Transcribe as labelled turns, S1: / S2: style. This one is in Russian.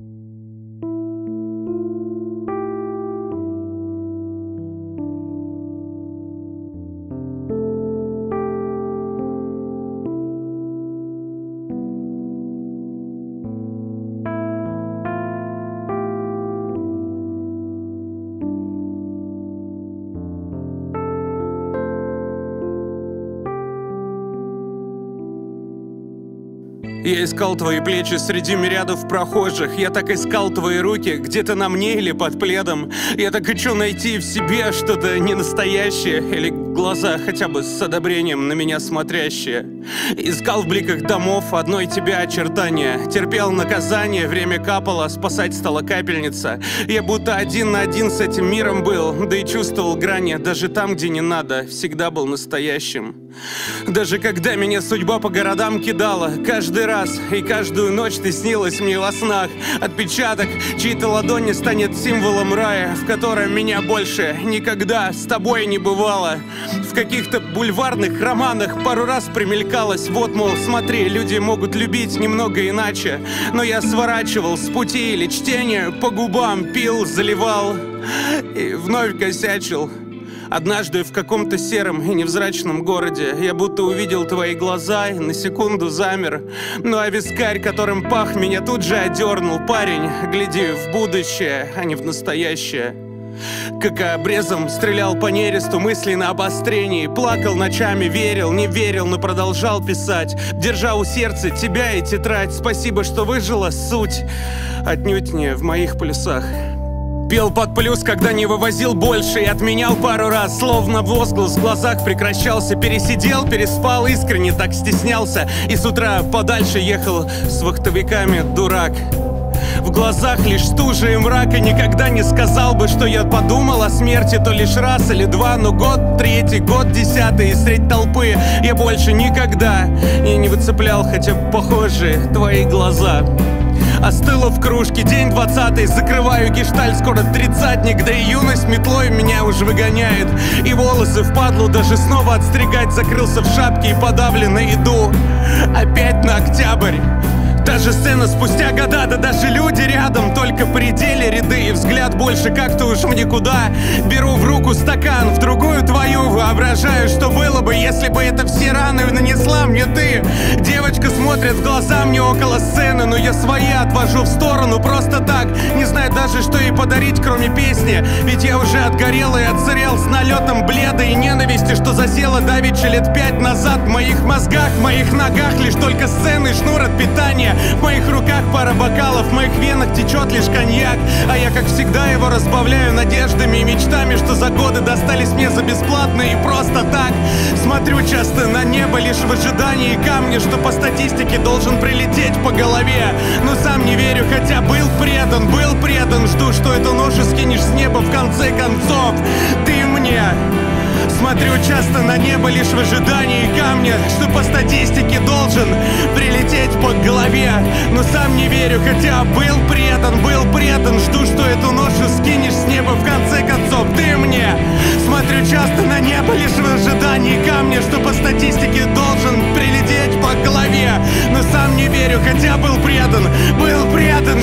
S1: Я искал твои плечи среди мириадов прохожих. Я так искал твои руки где-то на мне или под пледом. Я так хочу найти в себе что-то ненастоящее. Или глаза хотя бы с одобрением на меня смотрящие. Искал в бликах домов одной тебя очертания. Терпел наказание, время капало, спасать стала капельница. Я будто один на один с этим миром был. Да и чувствовал грани даже там, где не надо. Всегда был настоящим. Даже когда меня судьба по городам кидала, каждый раз и каждую ночь ты снилась мне во снах. Отпечаток чьей-то ладони станет символом рая, в котором меня больше никогда с тобой не бывало. В каких-то бульварных романах пару раз примелькалось. Вот, мол, смотри, люди могут любить немного иначе. Но я сворачивал с пути или чтения, по губам пил, заливал и вновь косячил. Однажды в каком-то сером и невзрачном городе я будто увидел твои глаза и на секунду замер. Ну а вискарь, которым пах, меня тут же одернул. Парень, гляди в будущее, а не в настоящее. Как обрезом стрелял по нересту, мысли на обострении. Плакал ночами, верил, не верил, но продолжал писать. Держа у сердца тебя и тетрадь. Спасибо, что выжила суть, отнюдь не в моих плюсах. Пел под плюс, когда не вывозил больше, и отменял пару раз, словно возглас в глазах прекращался. Пересидел, переспал, искренне так стеснялся. И с утра подальше ехал с вахтовиками, дурак. В глазах лишь стужа и мрак, и никогда не сказал бы, что я подумал о смерти то лишь раз или два. Но год третий, год десятый, и средь толпы я больше никогда и не выцеплял хотя бы похожие твои глаза. Остыло в кружке, день 20-й, закрываю гештальт, скоро 30-ник, да и юность метлой меня уже выгоняет. И волосы впадлу даже снова отстригать, закрылся в шапке и подавленно иду опять на октябрь. Та же сцена спустя года, да даже люди рядом, только пределе ряды, и взгляд больше как-то уж в никуда. Беру в руку стакан, в другую твою, воображаю, что было бы, если бы это все раны нанесла мне ты. Девочка смотрит в глаза мне около сцены, но я свои отвожу в сторону просто так. Не знаю даже, что ей подарить, кроме песни, ведь я уже отгорел и отсырел с налетом бледа и ненависти, что засела давеча лет 5 назад. В моих мозгах, в моих ногах лишь только сцены и шнур от питания. В моих руках пара бокалов, в моих венах течет лишь коньяк. А я, как всегда, его разбавляю надеждами и мечтами, что за годы достались мне за бесплатно и просто так. Смотрю часто на небо лишь в ожидании камня, что по статистике должен прилететь по голове. Но сам не верю, хотя был предан. Жду, что эту ношу скинешь с неба в конце концов ты мне. Смотрю часто на небо лишь в ожидании камня, что по статистике должен прилететь по голове. Но сам не верю, хотя был предан. Жду, что эту ношу скинешь с неба в конце концов ты мне. Смотрю часто на небо лишь в ожидании камня, что по статистике должен прилететь по голове. Но сам не верю, хотя был предан.